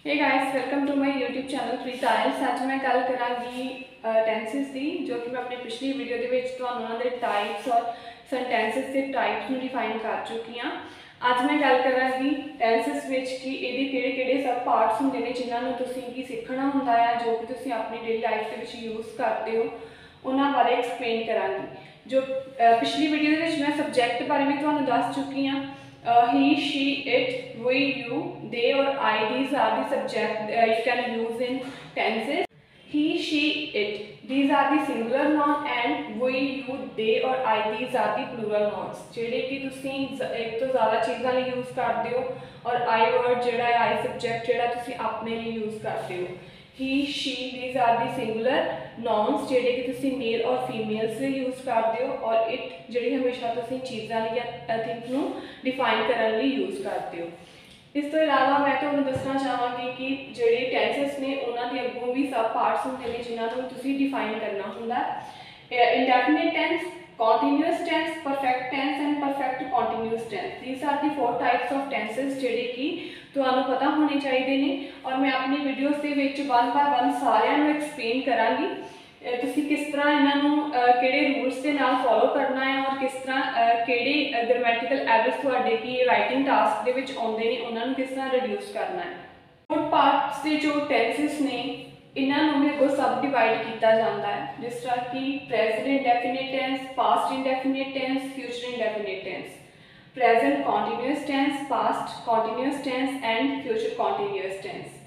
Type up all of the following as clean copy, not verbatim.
Hey guys, welcome to my YouTube channel Preeta isles. ਅੱਜ मैं गल करांगी ਟੈਂਸਿਸ ਦੀ, जो कि मैं अपनी पिछली वीडियो ਦੇ ਵਿੱਚ ਤੁਹਾਨੂੰ ਉਹਨਾਂ ਦੇ ਟਾਈਪਸ ਔਰ ਸੈਂਟੈਂਸਸ ਦੇ ਟਾਈਪਸ ਨੂੰ ਡਿਫਾਈਨ ਕਰ ਚੁੱਕੀ ਹਾਂ। ਅੱਜ मैं गल करांगी ਟੈਂਸਿਸ ਵਿੱਚ ਕਿ ਇਹਦੇ ਕਿਹੜੇ-ਕਿਹੜੇ ਸਬ ਪਾਰਟਸ ਹੁੰਦੇ ਨੇ ਜਿਨ੍ਹਾਂ ਨੂੰ ਤੁਸੀਂ ਕੀ ਸਿੱਖਣਾ ਹੁੰਦਾ ਹੈ, ਜੋ ਕਿ ਤੁਸੀਂ ਆਪਣੀ ਡੇਲੀ ਲਾਈਫ ਦੇ ਵਿੱਚ ਯੂਜ਼ ਕਰਦੇ ਹੋ, ਉਹਨਾਂ ਬਾਰੇ ਐਕਸਪਲੇਨ ਕਰਾਂਗੀ। जो पिछली वीडियो ਦੇ ਵਿੱਚ मैं सब्जैक्ट बारे भी ਤੁਹਾਨੂੰ ਦੱਸ ਚੁੱਕੀ ਹਾਂ। he, she, it, we, you, they or I, these are the subject you can use in tenses. He, she, it, these are the singular noun, and we, you, they or I, these are the plural nouns ਜਿਹੜੇ ਕਿ ਤੁਸੀਂ ਇੱਕ ਤੋਂ ਜ਼ਿਆਦਾ ਚੀਜ਼ਾਂ ਲਈ use ਕਰਦੇ ਹੋ, ਔਰ I word ਜਿਹੜਾ ਹੈ I subject ਜਿਹੜਾ ਤੁਸੀਂ ਆਪਣੇ ਲਈ ਯੂਜ਼ ਕਰਦੇ ਹੋ। he, she, these are the singular nouns ਜਿਹੜੇ ਕਿ ਤੁਸੀਂ ਮੇਲ ਔਰ ਫੀਮੇਲਸ ਲਈ ਯੂਜ਼ ਕਰਦੇ ਹੋ, ਔਰ it ਜਿਹੜੀ ਹਮੇਸ਼ਾ ਤੁਸੀਂ ਚੀਜ਼ਾਂ ਲਈ ਜਾਂ ਥਿੰਗ ਨੂੰ डिफाइन करने लिए यूज़ करते हो। इस तो इलावा मैं तुहानू दसना चाहांगी कि जिहड़े टेंसेस ने उन्होंने अगों भी सब पार्ट्स होंगे ने जिन्होंने तुसीं डिफाइन करना हुंदा। Indefinite tense, continuous tense, perfect tense and perfect continuous tense, these are the 4 types of tenses जिहड़े कि तुहानू पता होने चाहिए ने, और मैं अपनी वीडियोस दे विच 1 बाय 1 सारिਆਂ ਨੂੰ एक्सप्लेन करांगी ਤੁਸੀਂ किस तरह इन्हों किहड़े रूल्स के नाल फॉलो करना है, और किस तरह किहड़े ग्रामैटिकल एरर्स तुहाडे कि राइटिंग टास्क दे विच आउंदे ने उन्होंने किस तरह रिड्यूस करना है। और पार्ट्स के जो टेंसेस ने इन्हों भी अगों सब डिवाइड किया जाता है, जिस तरह कि present indefinite tense, past indefinite tense, future indefinite tense, present continuous tense, past continuous tense and future continuous tense,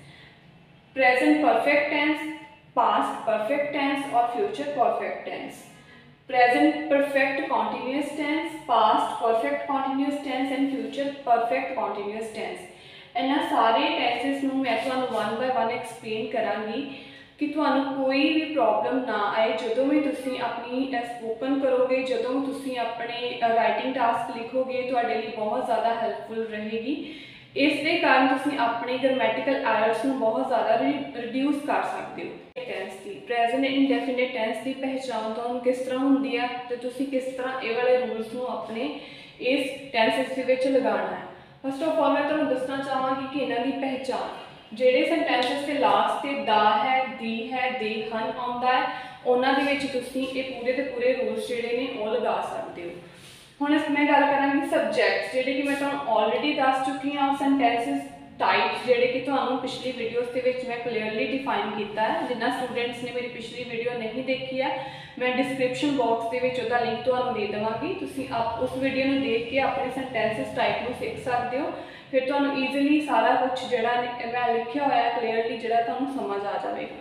present perfect tense, past perfect tense और future perfect tense, present perfect continuous tense, past perfect continuous tense and future perfect continuous tense। इन्हां सारे tenses नूं मैं तुहानूं 1 bye 1 explain करांगी कि तुहानूं कोई भी प्रॉब्लम ना आए जदों भी तुसीं अपनी स्पोकन करोगे, जदों तुसीं अपने राइटिंग टास्क लिखोगे, तुहाडे लई बहुत ज़्यादा हेल्पफुल रहेगी। इस दे कारण तुसीं अपने ग्रामैटिकल एरर्स नूं बहुत ज़्यादा रिड्यूस कर सकते हो। टेंस की प्रेजेंट इंडेफिनिट टेंस की पहचान तुहानूं किस तरह हुंदी है ते तुसीं किस तरह ये वाले रूल्स नूं अपने इस टेंसेस दे विच लगाना है। फस्ट ऑफ ऑल मैं तुहानूं दसना चाहांगी कि इन्हां दी पहचान जिहड़े सेंटेंसेस के लास्ट ते दा है, दी है, दे हन आउंदा है, उन्हां दे विच तुसीं ये पूरे के पूरे रूल्स जिहड़े ने वो लगा सकते हो। हुण मैं गल करांगी सब्जैक्ट्स जिहड़े कि मैं तुहानूं ऑलरेडी दस चुकी हाँ। सेंटेंसेस टाइप्स जिहड़े कि तुहानूं पिछली वीडियोस के विच मैं क्लीयरली डिफाइन किया है। जिन्हां स्टूडेंट्स ने मेरी पिछली वीडियो नहीं देखी है, मैं डिस्क्रिप्शन बॉक्स के विच उहदा लिंक तुहानूं दे देवांगी, तुसीं उस वीडियो नूं देख के अपने सेंटेंसेस टाइप नूं सीख सकते हो। फिर तुहानूं ईजीली सारा कुछ जिहड़ा मैं लिखिया होया क्लीयरली जिहड़ा तुहानूं समझ आ जाएगा।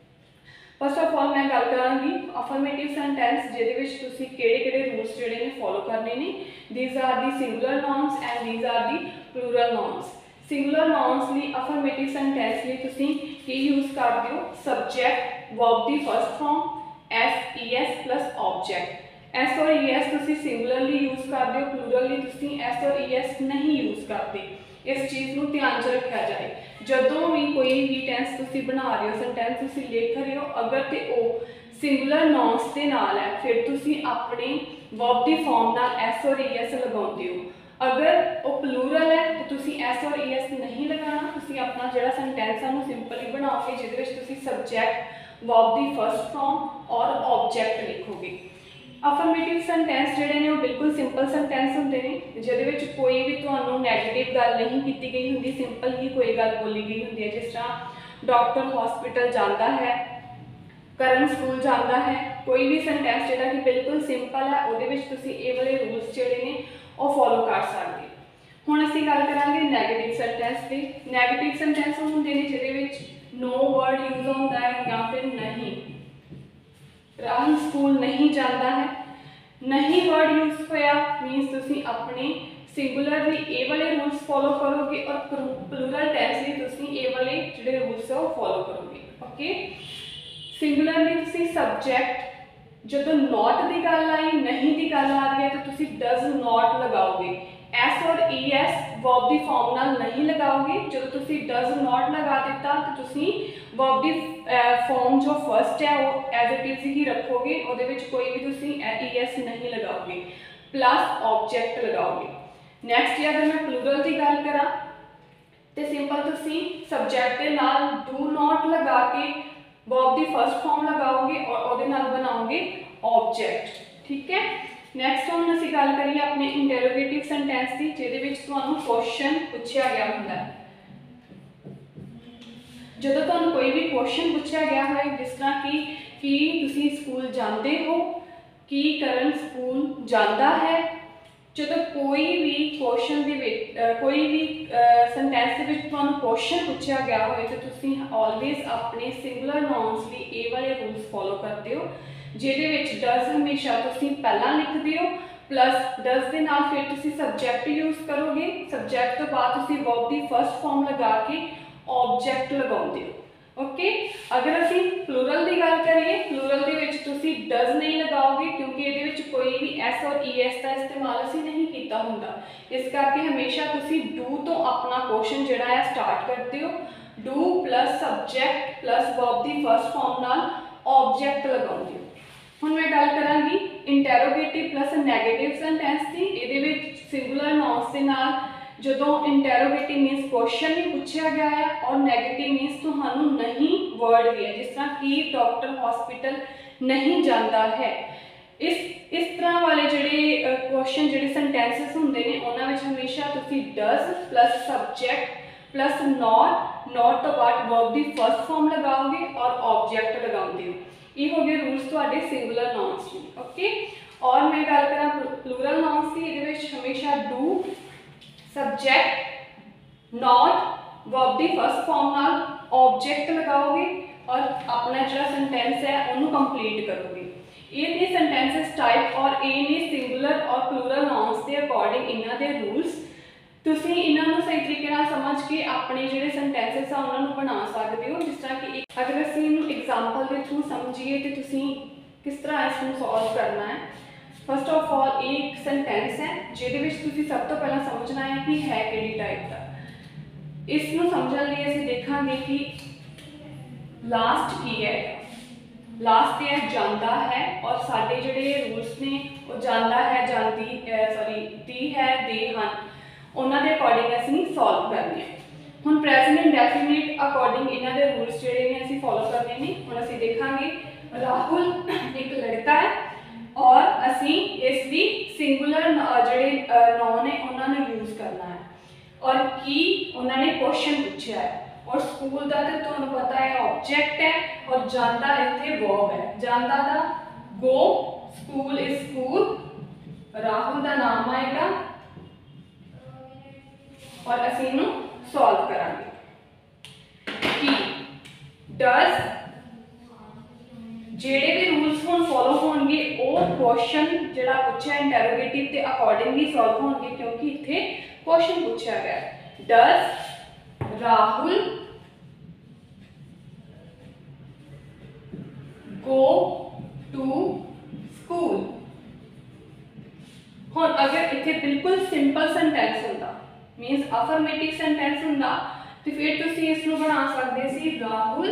फस्ट ऑफ ऑल मैं गल करांगी अफर्मेटिव सेंटेंस जिहदे विच तुसीं किहड़े-किहड़े रूल्स जिहड़े ने फॉलो करने ने। These are the singular nouns and these are the plural nouns. Singular nouns ਲਈ अफर्मेटिव सेंटेंस ਲਈ ਤੁਸੀਂ ਕੀ ਯੂਜ਼ ਕਰਦੇ ਹੋ? सब्जैक्ट वर्ब ਦੀ first form S E S plus object. S और ई एस ਤੁਸੀਂ सिंगुलरली यूज़ करते हो, प्लूरल ਲਈ ਤੁਸੀਂ एस और ई एस नहीं यूज़ करते। इस चीज़ को ध्यान च रखा जाए जदों भी कोई भी टेंस तुसी बना रहे हो, सेंटेंस तुसी लिख रहे हो, अगर तो वो सिंगुलर नाउन्स के नाल है फिर तुसी अपने वर्ब की फॉर्म नाल एस और ई एस लगाते हो। अगर वो प्लूरल है तो तुसी एस और ई एस नहीं लगाना, तुसी अपना जिहड़ा सेंटेंस है उन्हें सिंपली बनाओगे जिहदे विच तुसी सब्जैक्ट वर्ब की फर्स्ट फॉर्म और ऑब्जेक्ट लिखोगे। अफर्मेटिव सेंटेंस जिहड़े ने बिल्कुल सिंपल सेंटेंस होंदे ने जिहदे विच कोई भी तुहानूं नैगेटिव गल नहीं की गई हुंदी, सिंपल ही कोई गल बोली गई हुंदी है। जिस तरह डॉक्टर हॉस्पिटल जाता है, करण स्कूल जाता है, कोई भी सेंटेंस जिहड़ा कि बिल्कुल सिंपल है उहदे विच तुसीं ये वाले रूल्स जिहड़े ने वो फॉलो कर सकते। हुण असीं गल करांगे नैगेटिव सेंटेंस की। नैगेटिव सेंटेंस होंदे ने जिहदे विच नो वर्ड यूज़ होंदा है या फिर नहीं। राहुल स्कूल नहीं जाता है, नहीं वर्ड यूज़ होया मीनस तुसी अपने सिंगुलरली ए वाले रूल्स फॉलो करोगे, और प्लूरल टेंस लिए तुसी ए वाले जिहड़े रूल्स है वो फॉलो करोगे। ओके, सिंगुलरली तुसी सब्जैक्ट जदों नॉट की गल आई, नहीं की गल आ रही है तो तुसी डज नॉट लगाओगे। एस और ई एस वर्ब की फॉर्म नाल नहीं लगाओगे। जब तुसी डज नॉट लगा दिता तो तुसी वर्ब की फॉर्म जो फर्स्ट है वो एज इट इज ही रखोगे, उहदे विच कोई भी तुसी ई एस नहीं लगाओगे, प्लस ऑब्जेक्ट लगाओगे। नैक्सट अगर मैं प्लूरल की गल करा तो सिंपल तुसी सब्जैक्ट के नाल डू नॉट लगा के वर्ब की फर्स्ट फॉर्म लगाओगे और ਉਹਦੇ ਨਾਲ बनाओगे ऑब्जेक्ट। ठीक है, नैक्सट हम असीं गल करिए अपने इंटरोगेटिव सेंटेंस की, जिहदे विच तुहानूं क्वेश्चन पूछा गया हुंदा है। जदों तुहानूं कोई भी क्वेश्चन पूछा गया है, जिस तरह कि तुसीं स्कूल जाते हो, कि करण स्कूल जाता है, जदों कोई भी क्वेश्चन कोई भी सेंटेंस के विच तुहानूं क्वेश्चन पूछा गया हो, तो तुसीं ऑलवेज अपने सिंगुलर नाउन्स लिए ये वाले रूल्स फॉलो करते हो, जिहदे विच डज हमेशा तुसीं पहला लिखते हो, प्लस डज के नाल फिर तुसीं सब्जैक्ट यूज करोगे, सब्जैक्ट तो बाद तुसीं वर्ब की फर्स्ट फॉर्म लगा के ऑब्जेक्ट लगाते हो। ओके, अगर असीं प्लूरल की गल करिए, प्लूरल दे विच तुसीं डज नहीं लगाओगे, क्योंकि ये विच कोई भी एस और ई एस का इस्तेमाल असीं नहीं किया हुंदा। इस करके हमेशा तुसीं डू तो अपना क्वेश्चन जिहड़ा है स्टार्ट करते हो, do plus subject plus verb की फर्स्ट फॉर्म नाल ऑब्जेक्ट लगाते हो। हुण मैं गल करांगी इंटैरोगेटिव प्लस नैगेटिव सेंटेंस की। इहदे विच सिंगुलर नाउन्स दे नाल जदों इंटैरोगेटिव मीनस क्वेश्चन नहीं पूछा गया है और नैगेटिव मीनस तुहानूं नहीं वर्ड दिया, जिस तरह कि डॉक्टर हॉस्पिटल नहीं जाता है। इस तरह वाले जिहड़े क्वेश्चन जिहड़े सेंटेंसिस हुंदे ने, उन्हां विच हमेशा तुसीं does plus subject plus not तो बाद वर्ब की फर्स्ट फॉर्म लगाओगे और ऑब्जेक्ट लगाओगे। ये हो गए रूल्स तुहाडे सिंगुलर नाउन्स की। ओके, और मैं गल करा प्लूरल नाउन्स की, इहदे विच हमेशा डू सब्जैक्ट नॉट वर्ब की फर्स्ट फॉर्म नाल ऑब्जेक्ट लगाओगे और अपना जो सेंटेंस है उन्होंने कंप्लीट करोगे। ये ने सेंटेंसिस टाइप और ये ने सिंगुलर और प्लूरल नाउन्स के अकॉर्डिंग इन्हां दे रूल्स। तुसीं इन्हां नूं सही तरीके नाल समझ के अपने जिहड़े सेंटेंसिस आ उन्हां नूं बना सकते हो। जिस तरह कि अगर असीं इहनूं एग्जाम्पल के थ्रू समझिए तो तुसीं किस तरह इसनूं सॉल्व करना है। फस्ट ऑफ ऑल ये एक सेंटेंस है जिहदे विच तुसीं सब तो पहला समझना है कि है किहड़ी टाइप का। इसनूं समझण लई असीं देखांगे कि लास्ट की है, लास्ट है जाता है, और साडे जिहड़े रूल्स ने वो जाता है, जाती दी है, दे हन, उन्हां दे अकॉर्डिंग असीं सॉल्व करने हैं। हुण प्रेजेंट इंडेफिनिट अकॉर्डिंग इन्हां दे रूल्स जिहड़े ने असीं फॉलो करने ने। हुण असीं देखांगे राहुल एक लड़का है और असीं इसकी सिंगुलर जिहड़े नॉन है उन्होंने यूज करना है, और की उन्होंने क्वेश्चन पूछा है, और स्कूल का तो तुहानूं पता है ऑब्जेक्ट है, और जाता इत्थे वर्ब है। जाता दा go, school is school, Rahul का नाम आएगा, और असीं इहनूं सॉल्व करांगे कि डज जेड़े भी रूल्स हुण फॉलो होणगे वो क्वेश्चन जिहड़ा पूछा इंटरोगेटिव के अकॉर्डिंग ही सॉल्व होणगे, क्योंकि इत्थे क्वेश्चन पूछा गया है। Does Rahul go to school. हुण अगर इत्थे बिल्कुल सिंपल सेंटेंस हुंदा, मीनस अफर्मेटिव सेंटेंस हुंदा, तो फिर तुसीं इसनूं बना सकदे सी राहुल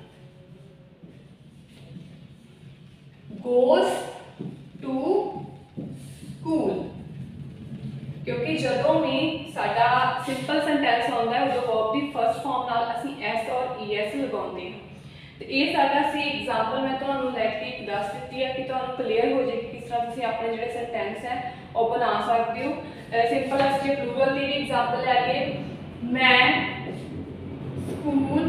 goes to school, क्योंकि जदों भी साडा सिंपल सेंटेंस होंदा है उदों वर्ब की फर्स्ट फॉर्म नाल असीं एस और ई एस लगाउंदे हां। तो ये साडा सी एग्जाम्पल मैं तुहानूं लैके दस दित्ती है कि तुहानूं क्लीयर हो जाए कि किस तरह तुसीं अपने जिहड़े सेंटेंस है वो बना सकते हो। सिंपल असीं प्लूरल की भी एग्जाम्पल लैके, मैं स्कूल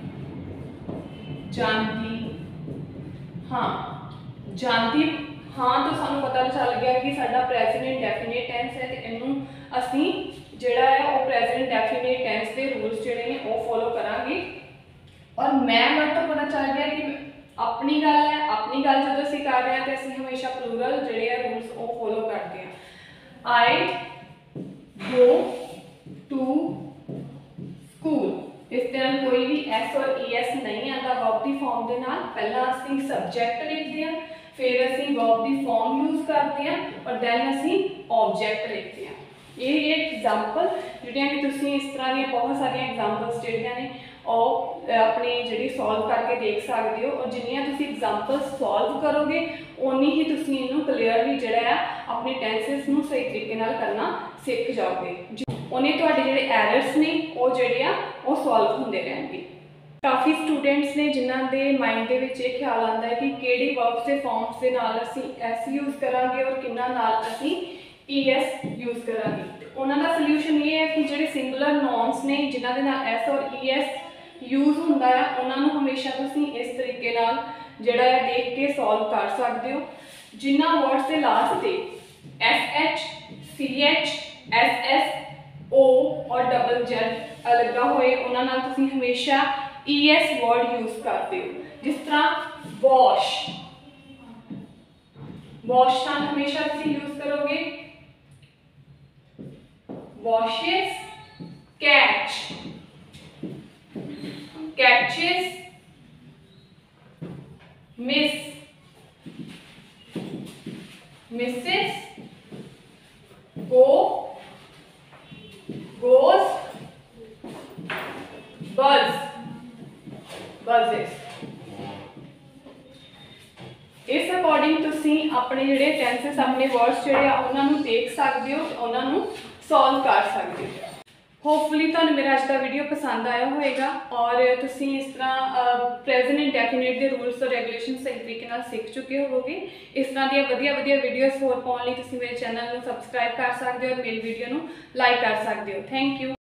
जाती हाँ। जानती हाँ तो सानू पता चल गया कि साडा प्रेजेंट इंडेफिनिट टेंस है, तो इनू असीं जिहड़ा है वो प्रेजेंट इंडेफिनिट टेंस के रूल्स जिहड़े ने वो फॉलो करांगे। और मैं वर्ड तो पता चल गया कि अपनी गल है, अपनी गल जो असीं कर रहे हैं तो असीं हमेशा प्लूरल जिहड़े है रूल्स वो फॉलो करते हैं। आई गो टू स्कूल, इस तरह कोई भी एस और ई एस नहीं आता वर्ब की फॉर्म के नाल। पहला असीं सब्जैक्ट लिखते हैं, फिर असीं वर्ब की फॉर्म यूज करते हैं, और दैन असीं ऑब्जेक्ट लिखते हैं। ये एग्जाम्पल जिहड़ियां कि तुसीं इस तरह दी बहुत सारी एग्जाम्पल्स जिहड़ियां ने और अपनी जिहड़ी सॉल्व करके देख सकते हो, और जिन्नियां तुसीं एग्जाम्पल्स सॉल्व करोगे उन्नी ही तुसीं इहनूं क्लीयरली जिहड़ा है अपने टेंसेस नूं सही तरीके नाल करना सीख जाओगे। ਉਹਨੇ ਤੁਹਾਡੇ ਜਿਹੜੇ ਐਰਰਸ ਨੇ ਉਹ ਜਿਹੜੇ ਆ ਉਹ ਸੋਲਵ ਹੁੰਦੇ ਰਹਿਣਗੇ। काफ़ी स्टूडेंट्स ने जिन्हों के माइंड के विच ये ख्याल आता है कि किहड़ी वर्ब्स के फॉर्म्स के नाल असीं एस यूज़ करांगे और किन्ना नाल असीं ES यूज़ करांगे। तो उन्हां दा सल्यूशन ये है कि जिहड़े सिंगुलर नॉन्स ने जिन्हां दे नाल S और ES यूज़ हुंदा है उन्हां नूं हमेशा तुसीं इस तरीके नाल जिहड़ा है देख के सॉल्व कर सकते हो। जिन्हां वर्ड्स के लास्ट ते SH CH SS O और डबल Z लगा होए उन्हां नाल तुसीं हमेशा ES वर्ड यूज करते हो। जिस तरह वॉश, वॉश का हमेशा तुम यूज करोगे washes, catch, catches, miss, misses, go, goes, buzz, buzzes। इस अकॉर्डिंग तुसी अपने जिहड़े टेंसेस अपने वर्ड्स जिहड़े उन्हां नूं देख सकते हो, उन्हां नूं सॉल्व कर सकते हो। होपफुली तुहानूं मेरा अज का वीडियो पसंद आया होएगा और तुसी इस तरह प्रेजेंट इंडेफिनिट के रूल्स और रेगुलेशन सही तरीके नाल सीख चुके होवोगे। इस तरह दी वधिया वधिया वीडियोस होर पाउण लई तुसी मेरे चैनल नूं सबसक्राइब कर सकते हो और मेरी वीडियो नूं लाइक कर सकते हो। Thank you.